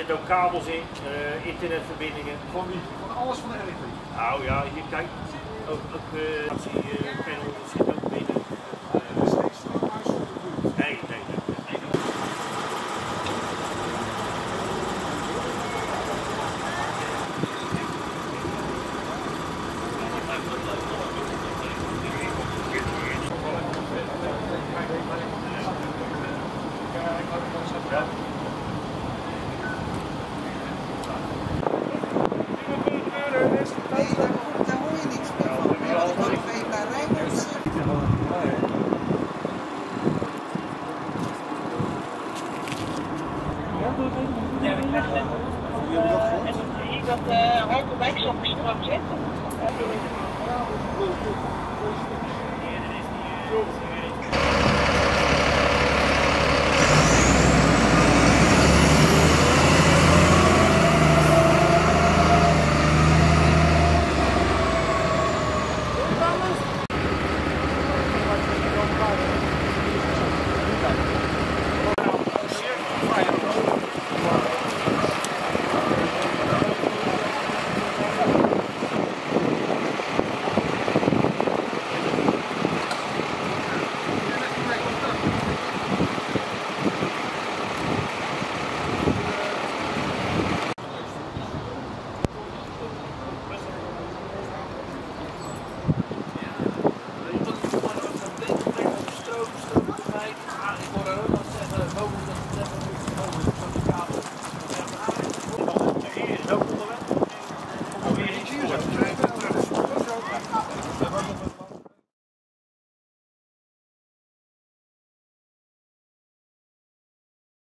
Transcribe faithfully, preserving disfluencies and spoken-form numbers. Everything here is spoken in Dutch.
zitten ook kabels in, uh, internetverbindingen. Van, die, van alles van de elektrie? Nou ja, hier kijk, ook, ook uh, panel zit ook binnen. Het is geen stroomhuis voor de buurt? Nee, nee, nee. Ja. Nee, daar, daar hoor je niks meer van. Ja, want ik had twee naar Rijnmond. Ja, we krijgen uh, dat uh, Harderwijk zo op stroom zit.